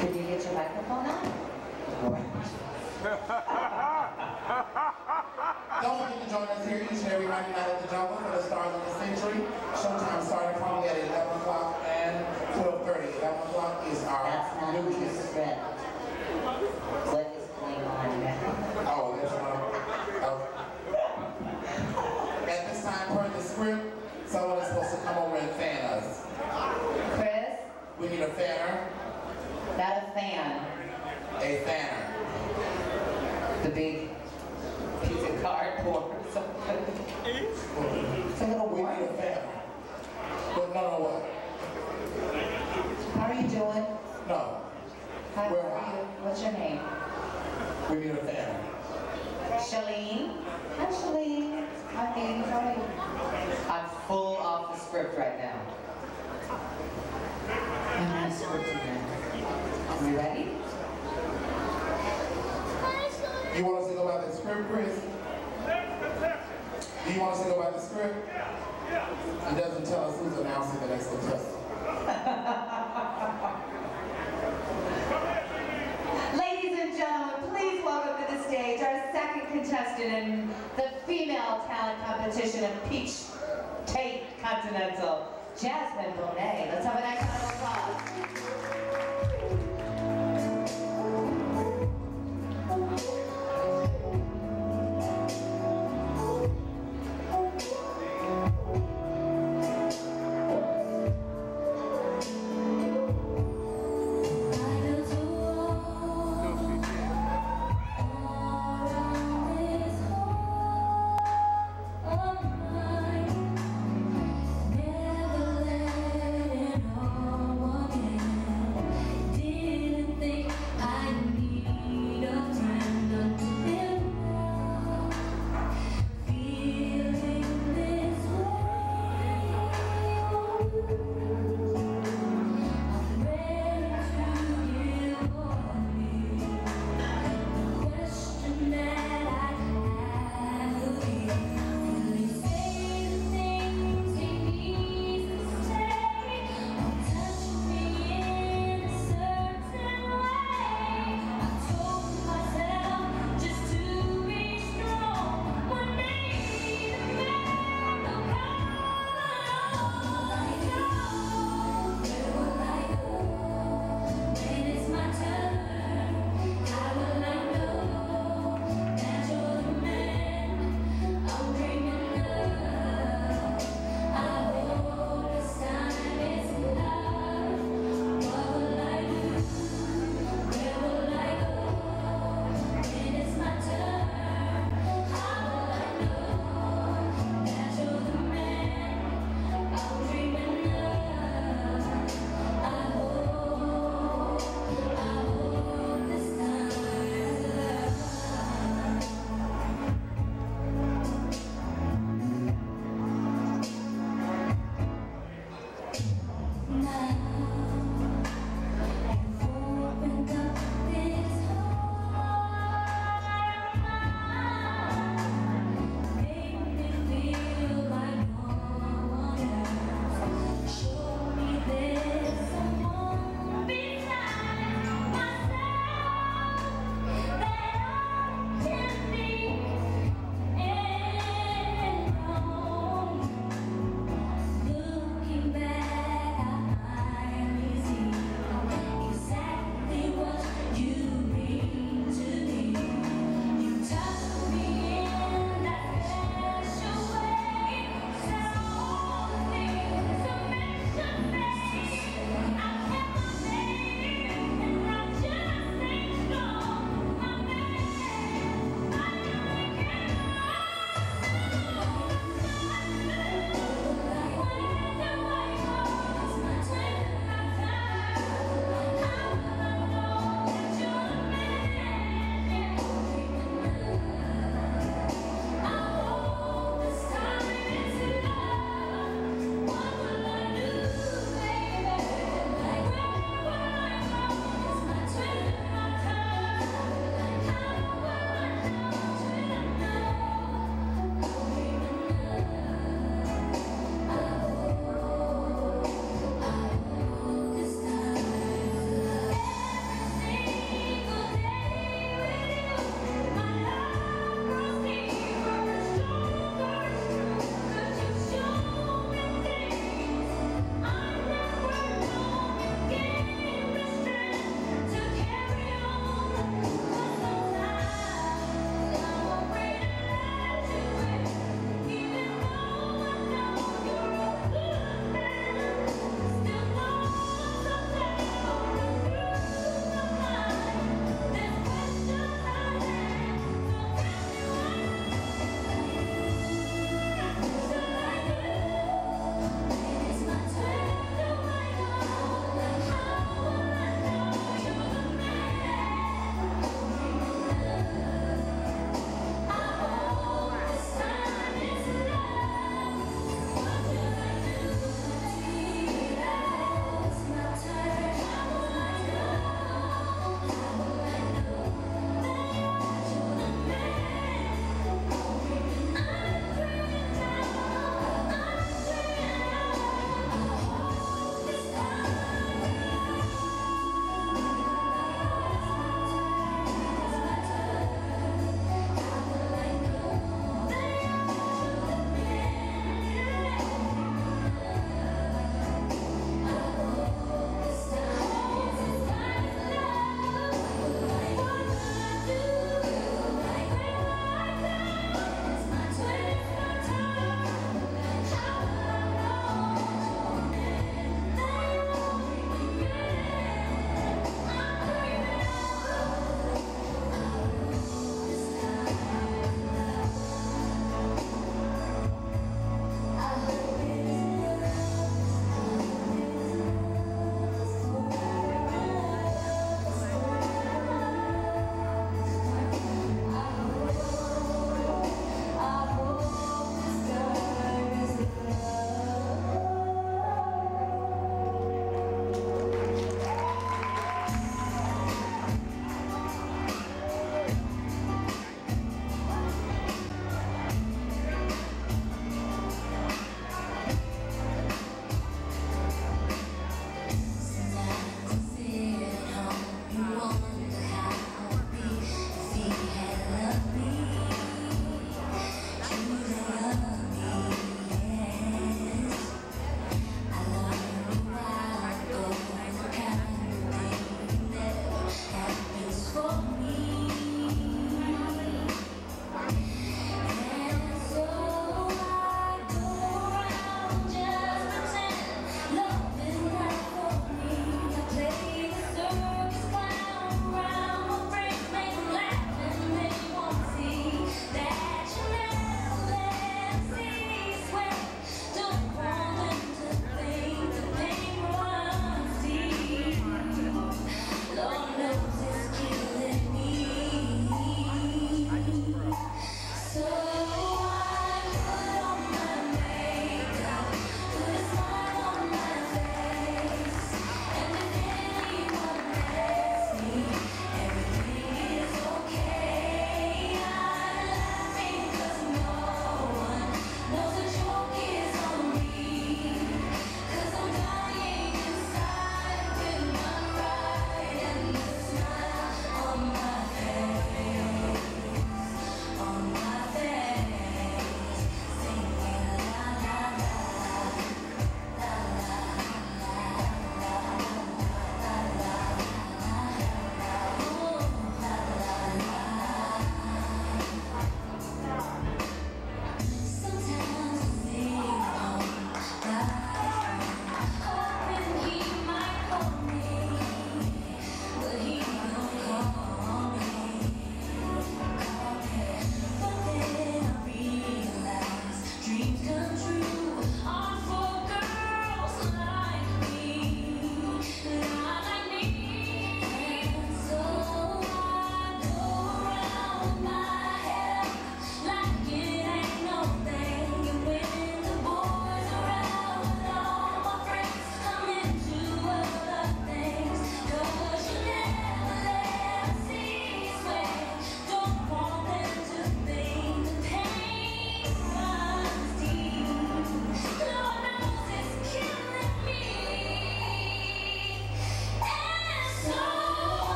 Did you get your microphone on? Don't forget to join us here each and every Monday night at the Jungle for the Stars of the Century. Showtime starting probably at 11 o'clock and 12:30. 11 o'clock is our new kiss. What is going on now? Oh, there's one. At this time, per the script, someone is supposed to come over and fan us. Chris? We need a fanner. Not a fan. A fanner. The big piece of cardboard or something. It's a little We warm. need a fanner. But no, what? How are you doing? No. How Where are you? What's your name? We need a fanner. Shalene? Hi, Shalene. Hi, Dean. How are you? I'm full off the script right now. I'm not scripting now. Are we ready? You want us to go by the script, Chris? Do you want us to go by the script? It doesn't tell us who's announcing the next contestant. Ladies and gentlemen, please welcome to the stage our second contestant in the female talent competition of Peach Tate Continental, Jasmine Bonet. Let's have a nice round of applause. Never letting all one in.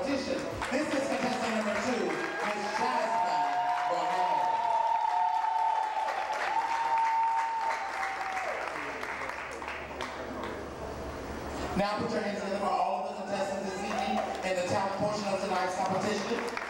competition. This is contestant number 2, Miss Jasmine Bonet. Now put your hands together for all of the contestants this evening in the talent portion of tonight's competition.